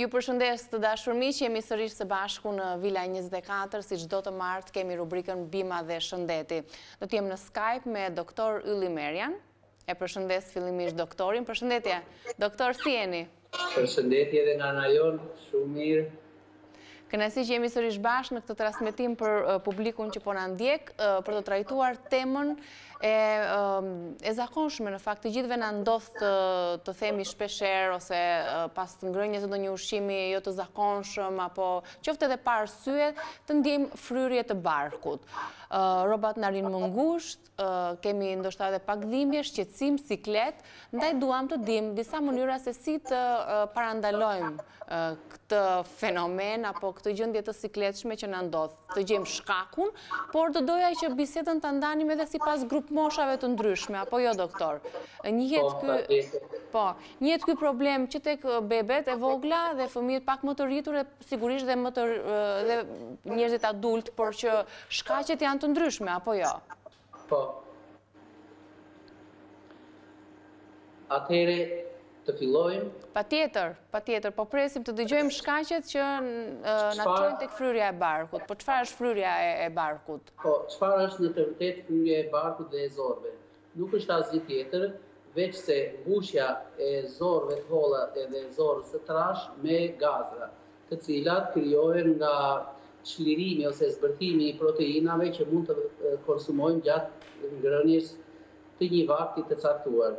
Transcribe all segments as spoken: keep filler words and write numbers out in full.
Ju përshëndes të dashur miq, jemi sërish së bashku në Vila njëzet e katër, si çdo të martë kemi rubrikën Bima dhe Shëndeti. Do të jem në Skype me doktor Ylli Merjan. E përshëndes fillimisht doktorin. Përshëndetje, doktor, si jeni? Përshëndetje edhe nga ana jon, shumë mirë. Kënaqësi që jemi sërish bashkë në këtë transmetim për publikun që po na ndjek, për të trajtuar temën e, e zakonshme. Në fakt, të gjithëve na ndodh të, të themi shpeshherë ose pas të ngrënjes së ndonjë ushqimi jo të zakonshëm apo qoftë edhe pa arsye, të ndjejmë fryrje të barkut. Rrobat na rinë më ngushtë, kemi ndoshta edhe pak dhimbje, shqetësim, siklet, ndaj duam të dimë disa mënyra se si të parandalojmë këtë fenomen apo këtë gjendje të sikletshme që na ndodh. Të gjejmë shkakun, por do doja që bisedën ta ndanim edhe sipas grup moshave të ndryshme, apo jo, doktor? Njihet ky Po, njihet ky problem që tek bebet e vogla dhe fëmijët pak më të rritur e sigurisht dhe më të dhe njerëzit adult, por që shkaqet janë të ndryshme, apo jo? Po. Atëherë të fillojmë. Patjetër, patjetër, po presim të dëgjojmë shkaqet që na çojnë tek fryrja e barkut. Po çfarë është fryrja e, e barkut? Po, çfarë është në të vërtetë fryrja e barkut dhe e zorrëve? Nuk është asgjë tjetër veç se mbushja e zorrëve të holla edhe zorrës së trash me gazra, të cilat krijohen nga çlirimi ose zbërthimi i proteinave që mund të konsumojmë gjatë ngrënies të një vakti të caktuar.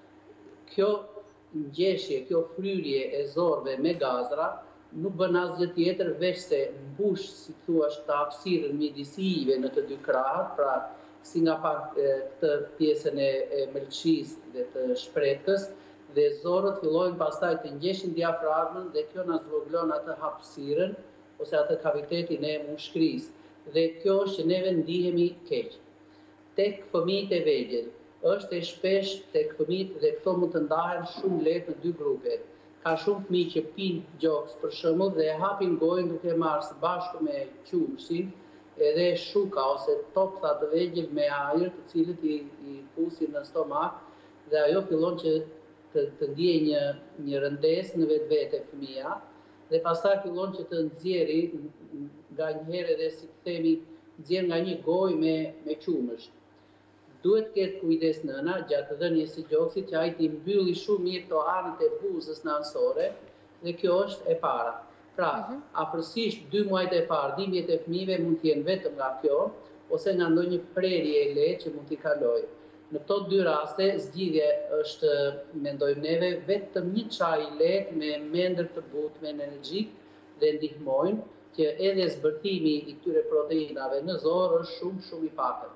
Kjo ngjeshje, kjo fryrje e zorrëve me gazra nuk bën asgjë tjetër veç se mbush, si thua, të hapësirën midis ive në të dy krahat, pra si nga pak këtë pjesën e, e mëlçisë dhe të shpretkës, dhe zorët fillojnë pastaj të ngjeshin diafragmën dhe kjo na zvoglon atë hapësirën ose atë kavitetin e mushkërisë. Dhe kjo është që neve ndihemi keq. Tek fëmijët e vegjël është e shpesh tek fëmijët dhe këto mund të ndahen shumë lehtë në dy grupe. Ka shumë fëmijë që pinë gjoks për shembull dhe hapin gojën duke marrë së bashku me qumshin edhe shuka ose toptha të vegjël me ajër, të cilët i, i fusin në stomak dhe ajo fillon që të, të ndjejë një, një rëndesë në vetvete fëmia dhe pastaj fillon që të nxjerrë nga një herë edhe si të themi nxjerr nga një gojë me me qumësh. Duhet të ketë kujdes nëna gjatë dhënies së gjoksit që ai të mbylli shumë mirë to anët e buzës nënësore dhe kjo është e para. Pra, uh-huh. afërsisht dy muajt e parë, dhimbjet e fëmijëve mund të jenë vetëm nga kjo ose nga ndonjë prerje e lehtë që mund t'i kalojë. Në këto dy raste, zgjidhja është, mendojmë neve, vetëm një çaj i lehtë me mendër të butë, me energjik dhe ndihmojnë që edhe zbërthimi i këtyre proteinave në zorë është shumë shumë i pakët.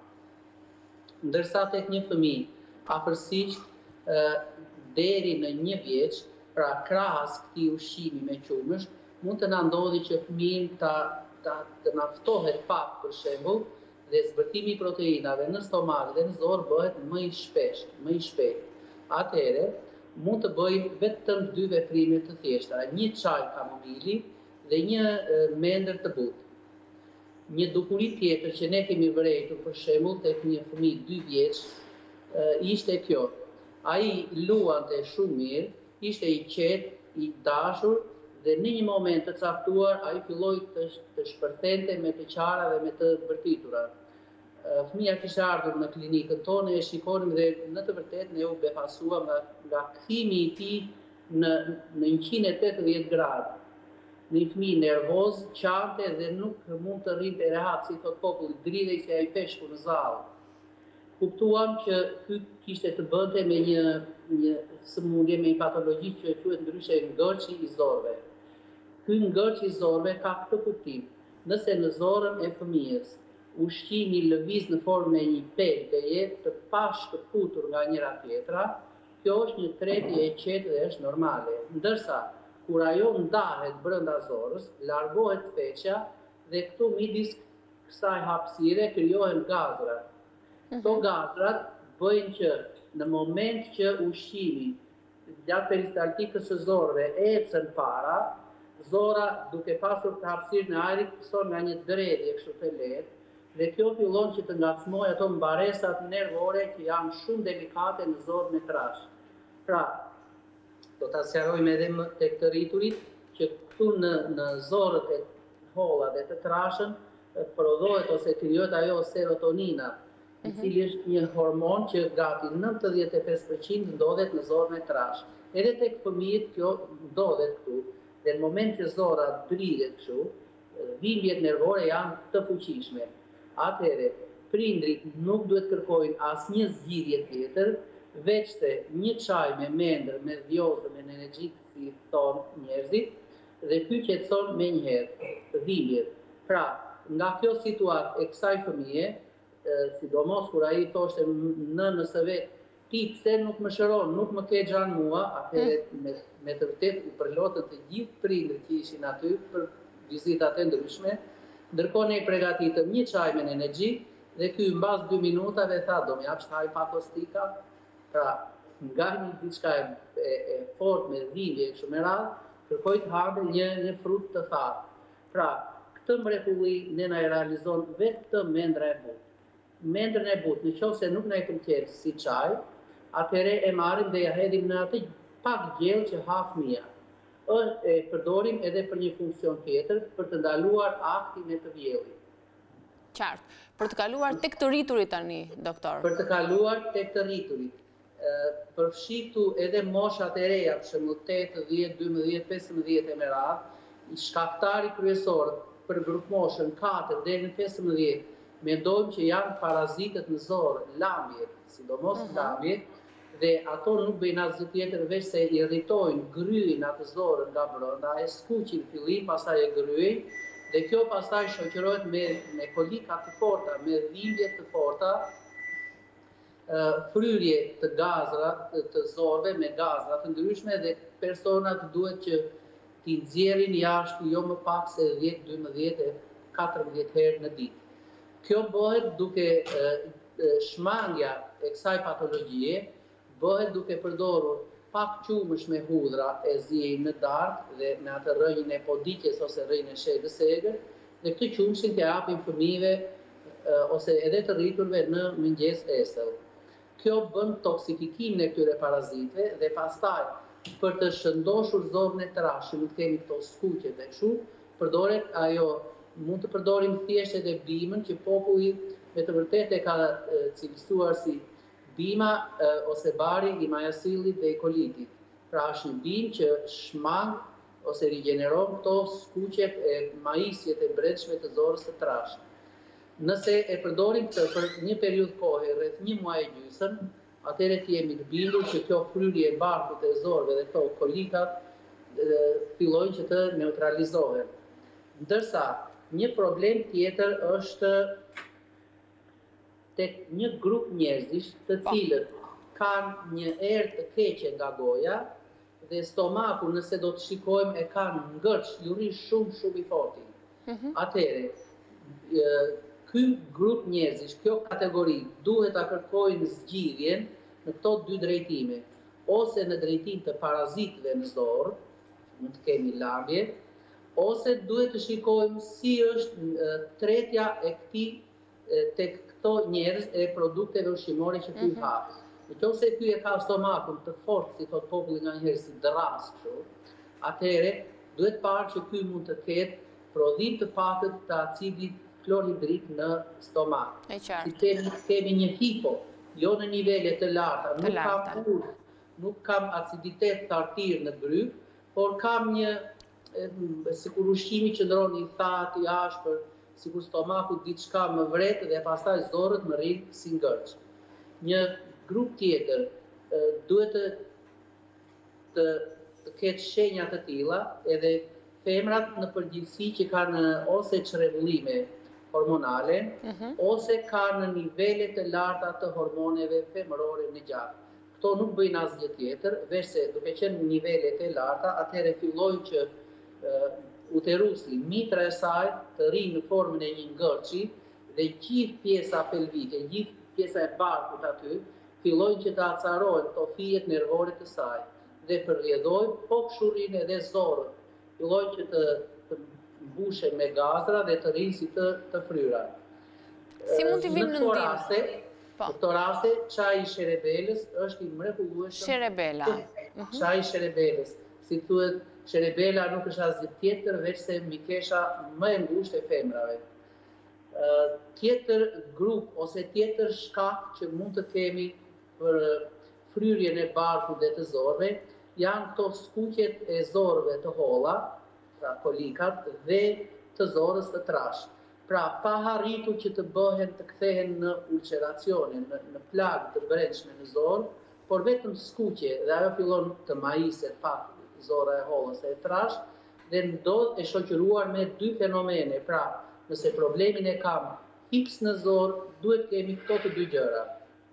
Ndërsa tek një fëmijë, afërsisht deri në një vjeç, pra krahas këtij ushqimi me qumësh, mund të na ndodhi që fëmijën ta, ta, të naftohet pak për shembull dhe zbërthimi i proteinave në stomak dhe në zorë bëhet më i shpesh, më i shpejt. Atëherë, mund të bëjmë vetëm dy veprime të thjeshta, një çaj kamomili dhe një e, mendër të butë. Një dukuri tjetër që ne kemi vërejtur për shembull tek një fëmijë dy vjeç e, ishte kjo. Ai luante shumë mirë, ishte i qetë, i dashur dhe në një moment të caktuar ai filloi të, të shpërthente me të qara dhe me të bërtitura. Fëmia kishte ardhur në klinikën tonë, e shikonim dhe në të vërtetë ne u befasuam nga, nga kthimi i tij në, në njëqind e tetëdhjetë gradë. Një fëmijë nervoz, qante dhe nuk mund të rrinte rehat, si thot populli, dridhej si ai peshku në zallë. Kuptuam që ky kishte të bënte me një, një sëmundje, me një patologji që quhet ndryshe ngërçi i zorrëve. Ky ngërç i zorrëve ka këtë kuptim. Nëse në zorrën e fëmijës ushqimi lëviz në formë e një pelteje të pashkëputur nga njëra tjetra, kjo është një tretje e qetë dhe është normale. Ndërsa kur ajo ndahet brenda zorrës, largohet feqja dhe këtu midis kësaj hapësire krijohen gazra. Këto gazrat bëjnë që në moment që ushqimi gjatë peristaltikës së zorrëve ecën para, zora duke pasur të hapësirën e ajrit pëson nga një dredhje kështu të lehtë dhe kjo fillon që të ngacmojë ato mbaresat nervore që janë shumë delikate në zorën e trash. Pra, do ta sqarojmë edhe tek të rriturit që Këtu në, në zorët e holla dhe të trashën prodhohet ose krijohet ajo serotonina, i cili është një hormon që gati nëntëdhjetë e pesë përqind ndodhet në zorën e trashë. Edhe tek fëmijët kjo ndodhet këtu, dhe në moment që zora driret kështu, dhimbjet nervore janë të fuqishme. Atëherë, prindrit nuk duhet kërkojnë asnjë zgjidhje tjetër, veç se një çaj me mendër, me dhjozë, me energjik, si thonë njerëzit, dhe ky qetëson menjëherë dhimbjet. Pra, nga kjo situatë e kësaj fëmije, sidomos kur ai thoshte nënës së vet, ti pse nuk më shëron, nuk më ke xhan mua, atëherë me, me të vërtet u përlotën të gjithë prindërit që ishin aty për vizitat e ndryshme, ndërkohë ne përgatitëm një çaj me energji dhe ky mbas dy minutave tha do më japsh çaj pa kostika. Pra, nga një diçka e, e, e fort me dhimbje kështu me radhë, kërkoi të hante një, një frut të thatë. Pra, këtë mrekulli ne na e realizon vetëm mendra e butë. Mendrën e butë, në qoftë se nuk na e pëlqen si çaj, atëherë e marrim dhe ja hedhim në atë pak gjellë që ha fëmia. E përdorim edhe për një funksion tjetër, për të ndaluar aktin e të vjellit. Qartë. Për të kaluar tek të rriturit tani, doktor. Për të kaluar tek të rriturit. Përfshitu edhe moshat e reja, për shembull tetë, dhjetë, dymbëdhjetë, pesëmbëdhjetë e me radhë, shkaktari kryesor për grup moshën katër deri në pesëmbëdhjetë, mendojmë që janë parazitët në zorë, lambjet, sidomos uh -huh. lambjet, dhe ato nuk bëjnë asgjë tjetër veç se irritojnë gryjin atë zorën nga brenda, e skuqin fillim, pastaj e gryjin, dhe kjo pastaj shoqërohet me, me kolika të forta, me dhimbje të forta, fryrje të gazra, të, të zorëve me gazra të ndryshme, dhe personat duhet që t'i nxjerrin jashtë jo më pak se dhjetë, dymbëdhjetë, katërmbëdhjetë herë në ditë. Kjo bëhet duke shmangja e kësaj patologjie, bëhet duke përdorur pak qumësh me hudhra e zi në darkë dhe me atë rrënjën e podikjes ose rrënjën e shegës së egër, dhe këtë qumëshin të japim fëmijëve ose edhe të rriturve në mëngjes esëll. Kjo bën toksifikimin e këtyre parazitëve dhe pastaj për të shëndoshur zorën e trashë, nuk kemi këto skuqe dhe kështu, përdoret ajo. Mund të përdorim thjesht edhe bimën që populli me të vërtetë e ka cilësuar si bima ose bari i majasillit dhe i kolitit. Pra është një bimë që shmang ose rigeneron këto skuqet e majisjet e brendshme të zorës së trashë. Nëse e përdorim këtë për një periudhë kohe rreth një muaj e gjysmë, atëherë ti jemi të bindur që kjo fryrje e barkut e zorëve dhe këto kolikat fillojnë që të neutralizohen. Ndërsa një problem tjetër është tek një grup njerëzish të cilët kanë një erë të keqe nga goja dhe stomaku, nëse do të shikojmë, e kanë ngërç, luri shumë shumë i fortë. Mm-hmm. Atëherë, ky grup njerëzish, kjo kategori, duhet ta kërkojnë zgjidhjen në këto dy drejtime, ose në drejtim të parazitëve në zorë, mund të kemi lambje, ose duhet të shikojmë si është tretja e këtij tek këto njerëz e produkteve ushqimore që ky ha. Nëse ky e ka stomakun të fortë, si thot populli nganjëherë si dras kështu, atëherë duhet parë që ky mund të ketë prodhim të pakët të acidit klorhidrik në stomak. Si kemi, kemi një hipo, jo në nivele të larta, nuk kam ur, nuk kam aciditet të artirë në gryp, por kam një sikur ushqimi që ndron i thatë, i ashpër, sikur stomaku diçka më vret dhe pastaj zorët më rrin si ngërç. Një grup tjetër duhet të, të, të ketë shenja të tilla, edhe femrat në përgjithësi që kanë ose çrregullime hormonale, uh-huh. ose kanë nivele të larta të hormoneve femërore në gjatë. Këto nuk bëjnë asgjë tjetër, veç se duke qenë në nivele të larta, atëherë fillojnë që Uh, uterusi, mitra e saj të rrinë në formën e një ngërçi dhe gjithë pjesa pelvike, gjithë pjesa e barkut aty, fillojnë që të acarohen të fijet nervore të saj dhe përrjedhojnë po këshurin edhe zorët, fillojnë që të, të mbushen me gazra dhe të rrinë si të, të fryra. Si mund t'i vinë në ndim? Në këto raste, çaji i sherebelës është i mrekullueshëm. Sherebela. Çaji i sherebelës, si thuhet Cerebela nuk është asgjë tjetër veç se mikesha më e ngushtë e femrave. Tjetër grup ose tjetër shkak që mund të kemi për fryrjen e barkut dhe të zorëve janë këto skuqjet e zorëve të holla, pra kolikat, dhe të zorës të trashë. Pra, pa harritur që të bëhen të kthehen në ulceracione, në, në plagë të brendshme në zorë, por vetëm skuqje dhe ajo fillon të majiset pak zora e hollës e trashë dhe ndodh e shoqëruar me dy fenomene. Pra, nëse problemin e kam fiks në zorë, duhet kemi këto të dy gjëra.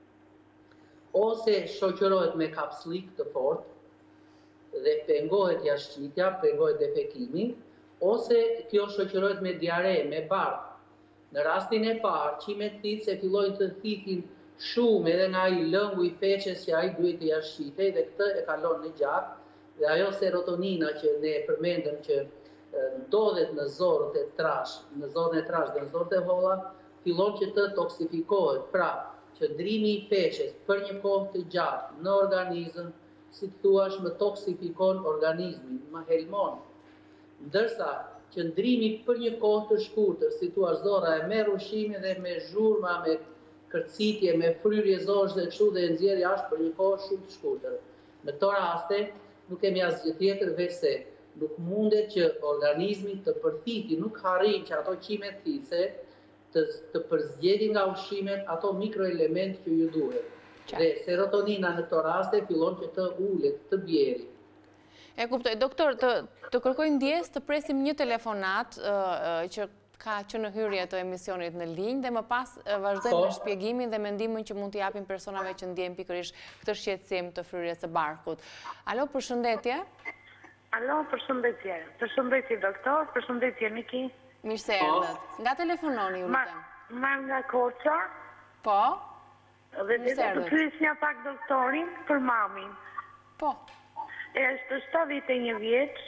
Ose shoqërohet me kapslik të fortë dhe pengohet jashtëqitja, pengohet defekimi, ose kjo shoqërohet me diare, me bardhë. Në rastin e parë, qimet thithë se fillojnë të thithin shumë edhe nga ai lëngu i feqes që ai duhet të jashtëqitej dhe këtë e kalon në gjak, dhe ajo serotonina që ne e përmendëm që ndodhet në zorët e trash, në zorën e trash dhe në zorët e holla, fillon që të toksifikohet. Pra, qëndrimi i feqes për një kohë të gjatë në organizëm, si të thuash, më toksifikon organizmin, më helmon. Ndërsa, qëndrimi për një kohë të shkurtër, si thua zora e merr ushqimin dhe me zhurma, me kërcitje, me fryrje zorësh dhe kështu dhe e nxjerr jashtë për një kohë shumë të shkurtër. Në këto raste nuk kemi asgjë tjetër veç se nuk mundet që organizmi të përthiti, nuk harrin që ato qimet thithse të, të përzgjedhin nga ushqimet ato mikroelement që ju duhet. Dhe serotonina në këto raste fillon që të ulet, të bjeri. E kuptoj, doktor, të, të kërkoj ndjes të presim një telefonat uh, që ka që në hyrje të emisionit në linjë dhe më pas vazhdojmë me shpjegimin dhe mendimin që mund t'i japim personave që ndjejnë pikërisht këtë shqetësim të fryrjes së barkut. Alo, përshëndetje? Alo, përshëndetje. Përshëndetje, doktor, përshëndetje, Miki. Mirë se erdhët. Nga telefononi, ju lutem? Ma nga Korça. Po? Dhe dhe të pyesja pak doktorin për mamin. Po. E është shtatëdhjetë e një vjeç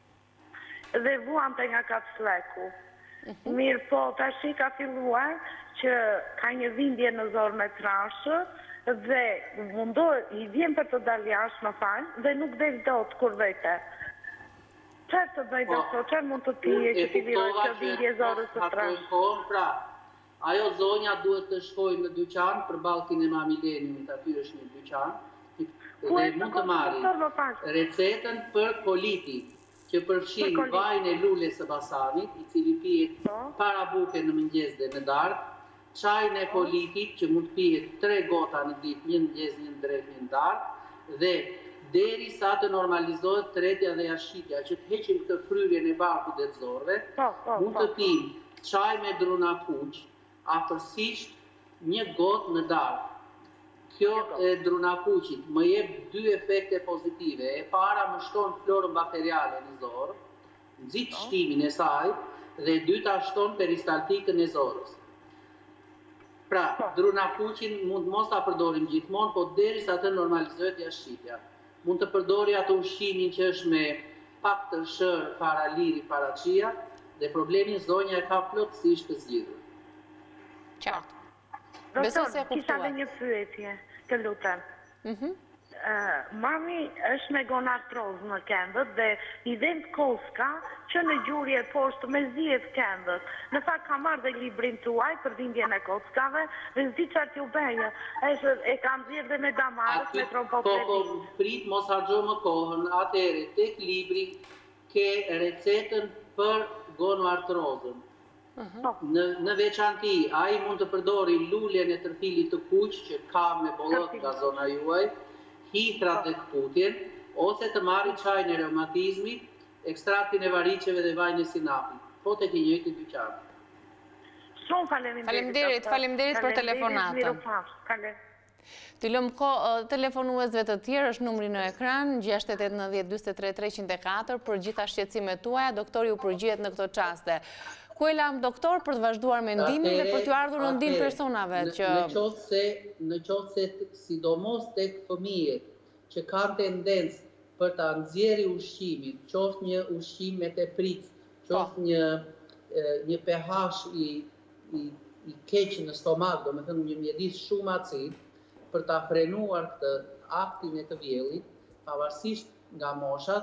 dhe vuante nga kapsleku. Mirë po, tash i ka filluar që ka një dhimbje në zorën e trashë dhe mundohet, i vjen për të dalë jashtë, më fal, dhe nuk del dot kur vete. Çfarë të bëj doktor, çfarë mund të pije që t'i liroj kjo dhimbje zorës së trashë? Pra, ajo zonja duhet të shkojë në dyqan për ballkin e Mamileniumit, aty është një dyqan, dhe mund të marrë recetën për koliti, që përfshin vajin e lules së basanit, i cili pihet para buke në mëngjes dhe në darkë, çajin e kolitit, që mund të pihet tre gota në ditë, një në mëngjes, një në drekë, një në darkë, dhe derisa të normalizohet tretja dhe jashtëqitja, që të heqim këtë fryrjen e barkut dhe të zorëve, mund të pijmë çaj me druna kuq, afërsisht një gotë në darkë. Kjo e drunakuqit më jep dy efekte pozitive. E para më shton florën bakteriale në zorë, nxit shtimin e saj, dhe e dyta shton peristaltikën e zorës. Pra, drunakuqin mund mos ta përdorim gjithmonë, po derisa të normalizohet jashtëqitja. Mund të përdori atë ushqimin që është me pak të shër para liri, para chia, dhe problemin zonja e ka plotësisht të zgjidhur. Qartë. Doktor, kisha dhe një pyetje, të lutem. Mami është me gonartroz në këmbët dhe i dhënë koska që në gjurje poshtë me zjedh këmbët. Në fakt ka marrë dhe librin tuaj për dhimbjen e kockave dhe s'di çfarë t'ju bëjë. E kam zjedh dhe me damarës, me trombopletin. Po, po, prit mos harxho më kohën. Atëherë, tek libri ke recetën për gonoartrozën. Në, në veçanti, ai mund të përdori luljen e tërfilit të kuq që ka me bollot nga zona juaj, hithrat dhe këputjen, ose të marri çajin e reumatizmit, ekstraktin e variqeve dhe vajin e sinapit. Po tek i njëjti dyqan. Shumë faleminderit. Faleminderit, faleminderit për telefonatën. Të lëm ko telefonuesve të tjerë, është numri në ekran, gjashtë e tetë nëntëdhjetë dyzet e tre treqind e katër, për gjitha shqetësimet tuaja, doktori u përgjigjet në këto çaste. Ku e lam doktor për të vazhduar mendimin dhe për t'ju ardhur në ndim personave që... Në qoftë se sidomos tek fëmijët që kanë tendencë për ta nxjerrë ushqimin, qoftë një ushqim me teprit, qoftë një një pH i i keq në stomak, domethënë një mjedis shumë acid, për ta frenuar këtë aktin e të vjellit, pavarësisht nga moshat,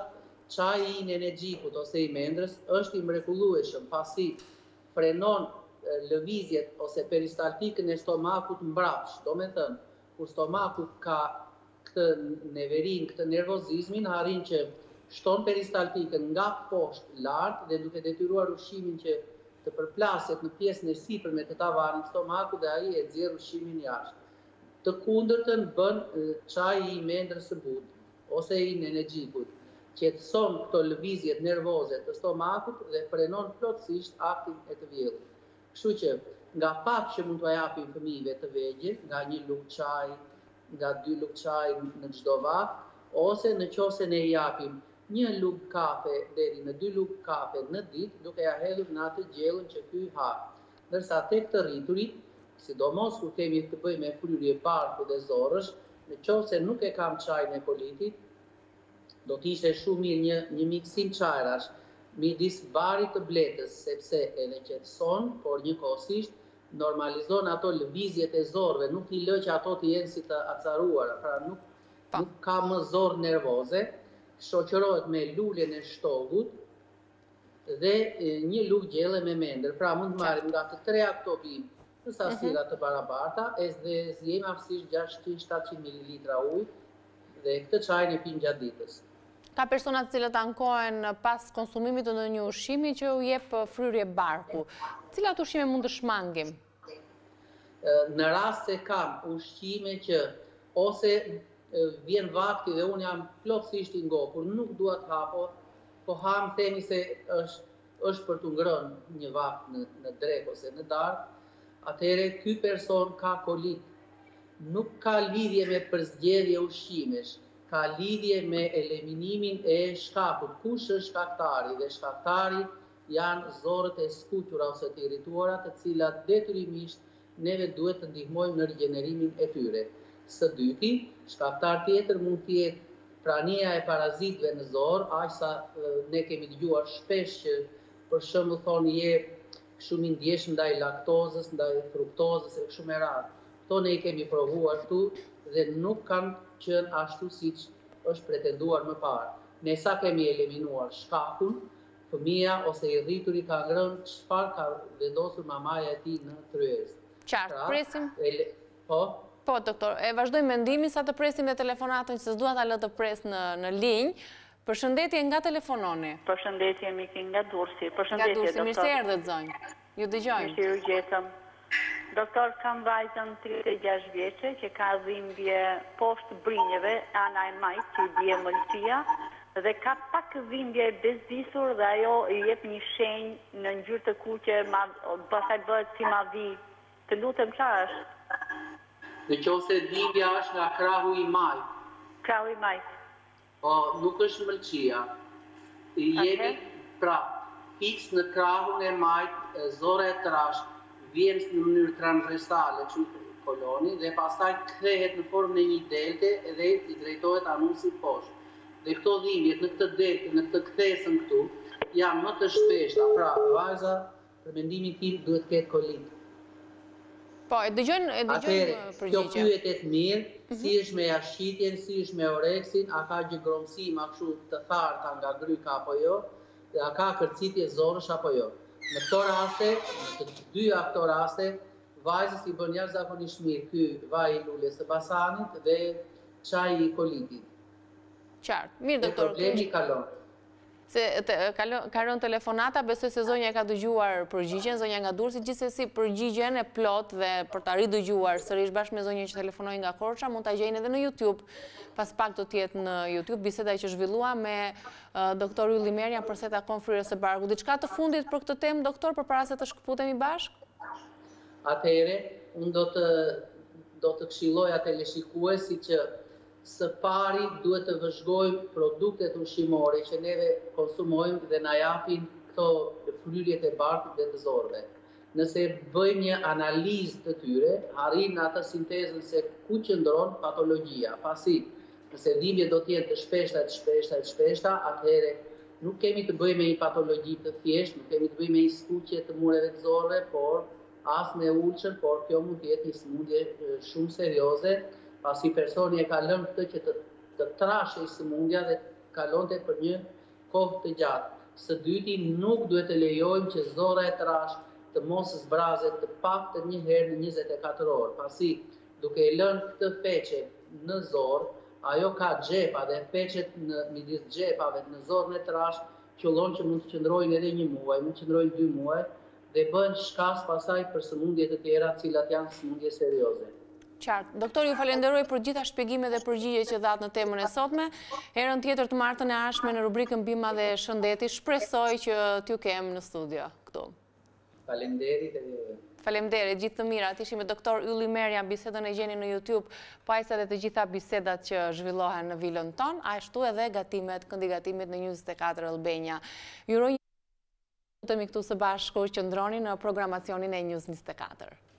çaji i energjikut ose i mendrës është i mrekullueshëm pasi frenon lëvizjet ose peristaltikën e stomakut mbrapsht. Do me thënë, kur stomaku ka këtë neverin, këtë nervozizmin, arrin që shton peristaltikën nga poshtë lartë dhe duke detyruar ushqimin që të përplaset në pjesën e sipërme të tavanit stomaku dhe ai e nxjerr ushqimin jashtë. Të kundërtën bën çaji i mendrës së butë ose i energjikut, qetëson këto lëvizjet nervoze të stomakut dhe frenon plotësisht aktin e të vjellit. Kështu që nga pak që mund t'u japim fëmijëve të vegjël, nga një lugë çaji, nga dy lugë çaji në çdo vakt, ose në qoftë ne i japim një lugë kafe deri në dy lugë kafe në ditë, duke ja hedhur në atë gjellën që ky ha. Ndërsa tek të rriturit, sidomos kur kemi të bëjmë me fryrje barku dhe zorrësh, në qoftë se nuk e kam çajin e kolitit, do t'ishte shumë mirë një, një miksim çajrash midis barit të bletës, sepse edhe qetëson, por njëkohësisht normalizon ato lëvizjet e zorrëve, nuk i lë që ato të jenë si të acaruara, pra nuk, nuk ka më zorë nervoze, shoqërohet me luljen e shtogut dhe një lugë gjelle me mendër. Pra mund të marrim nga të treja këto bimë në sasira të barabarta, e dhe zjejmë aftësisht gjashtëqind shtatëqind mililitra ujë dhe këtë çajin e pijmë gjatë ditës. Ka persona të cilët ankohen pas konsumimit të ndonjë ushqimi që u jep fryrje barku. Cilat ushqime mund të shmangim? Në rast se kam ushqime që ose vjen vakti dhe unë jam plotësisht i ngopur, nuk dua të hapo, po ham themi se është, është për të ngrënë një vakt në, në drek ose në darkë, atëherë ky person ka kolit. Nuk ka lidhje me përzgjedhje ushqimesh, ka lidhje me eliminimin e shkakut. Kush është shkaktari? Dhe shkaktari janë zorët e skuqura ose të irrituara, të cilat detyrimisht neve duhet të ndihmojmë në rigjenerimin e tyre. Së dyti, shkaktar tjetër mund të jetë prania e parazitëve në zorë, aq sa ne kemi dëgjuar shpesh që për shembull thonë je shumë i ndjeshëm ndaj laktozës, ndaj fruktozës e kështu me radhë. Kto ne i kemi provuar këtu dhe nuk kanë qenë ashtu siç është pretenduar më parë. Ne sa kemi eliminuar shkakun, fëmia ose i rrituri ka ngrënë çfarë ka vendosur mamaja e tij në tryezë. Qartë, pra, presim. Ele, po? Po, doktor, e vazhdojmë mendimin sa të presim dhe telefonatën që se s'dua ta lë të pres në, në linjë. Përshëndetje nga telefononi. Përshëndetje miki nga Durrësi. nga Përshëndetje Durrësi, doktor. mirë se erdhët zonjë. Ju dëgjojmë. Mirë u gjetëm. Doktor, kam vajzën tridhjetë e gjashtë vjeçe që ka dhimbje poshtë brinjeve, ana e majtë që i bie mëlçia, dhe ka pak dhimbje e bezdisur dhe ajo i jep një shenjë në ngjyrë të kuqe, pastaj bëhet si madhi. Të lutem çfarë është? Në qoftë se dhimbja është nga krahu i majtë. Krahu i majtë. Po, nuk është mëlçia. I jemi pra fiks në krahun e majtë, zora e trashë, vjen në mënyrë transversale që koloni dhe pastaj kthehet në formën e një delte dhe i drejtohet anusit poshtë. Dhe këto dhimbjet në këtë delte, në këtë kthesën këtu, janë më të shpeshta. Pra, vajza, për mendimin tim, duhet të ketë kolit. Po, e dëgjojnë e dëgjojnë përgjigje. Kjo pyet e mirë, si është me jashqitjen, si është me oreksin, a ka gjëgromësi ma kështu të tharta nga gryka apo jo, dhe a ka kërcitje zorësh apo jo. Në këto raste, në të dyja këto raste, vajzës i bën jashtëzakonisht mirë ky vaj i luljes së basanit dhe çaji i kolitit. Qartë. Mirë, doktor. Problemi kalon. Se ka rënë telefonata, besoj se zonja e ka dëgjuar përgjigjen, zonja nga Durrësi, gjithsesi përgjigjen e plot dhe për ta ridëgjuar sërish bashkë me zonjën që telefonoi nga Korça, mund ta gjejnë edhe në YouTube. Pas pak do të jetë në YouTube biseda që zhvillua me uh, doktor Ylli Merja për se takon fryrjes së barkut. Diçka të fundit për këtë temë, doktor, përpara se të shkëputemi bashkë? Atëherë, unë do të do të këshilloja teleshikuesi që së pari duhet të vëzhgojmë produktet ushqimore që neve konsumojmë dhe na japin këto fryrjet e barkut dhe të zorëve. Nëse bëjmë një analizë të tyre, arrim në atë sintezën se ku qëndron patologjia. Pasi, nëse dhimbjet do të jenë të shpeshta, të shpeshta, të shpeshta, atëherë nuk kemi të bëjmë me një patologji të thjeshtë, nuk kemi të bëjmë me një skuqje të mureve të zorëve, por as me ulçën, por kjo mund të jetë një sëmundje shumë serioze, pasi personi e ka lënë këtë që të, të trashë i sëmundja dhe kalonte për një kohë të gjatë. Së dyti, nuk duhet të lejojmë që zora e trash të mos zbrazet të paktën një herë në njëzet e katër orë, pasi duke i lënë këtë peqe në zorë, ajo ka xhepa dhe peqet në midis xhepave në zorën e trash, qëllon që mund të qëndrojnë edhe një muaj, mund të qëndrojnë dy muaj, dhe bën shkas pasaj për sëmundje të tjera, cilat janë sëmundje serioze. Qartë. Doktor, ju falenderoj për gjitha shpjegime dhe përgjigje që dhatë në temën e sotme. Herën tjetër të martën e ardhshme në rubrikën Bima dhe Shëndeti, shpresoj që t'ju kem në studio këtu. Faleminderit e Faleminderit, gjithë të mirat. Ishim me doktor Ylli Merja, bisedën e gjeni në YouTube, pajsa dhe të gjitha bisedat që zhvillohen në vilën ton, ashtu edhe gatimet, këndi gatimit në njëzet e katër Albania. Juroj një të mi këtu së bashku qëndroni në programacionin e njëzet e katër.